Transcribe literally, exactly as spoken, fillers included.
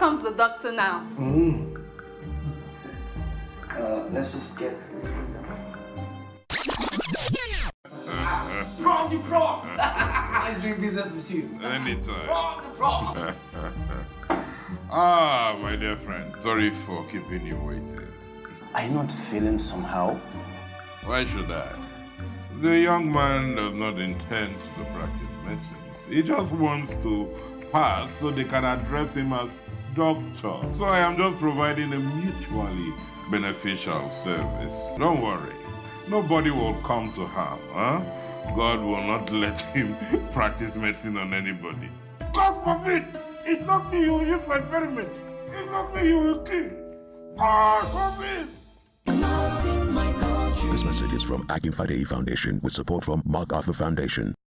comes the doctor now. Mm. Uh, let's just get... Prof, you prof! Nice doing business with you. Anytime. Prof, the prof! Ah, my dear friend. Sorry for keeping you waiting. Are you not feeling somehow? Why should I? The young man does not intend to practice medicines. He just wants to pass so they can address him as doctor. So I am just providing a mutually beneficial service. Don't worry. Nobody will come to harm, huh? God will not let him practice medicine on anybody. God forbid! It's not me you will use for experiment. It's not me you will kill. God forbid! This message is from Akin Fadeyi Foundation with support from Mark Arthur Foundation.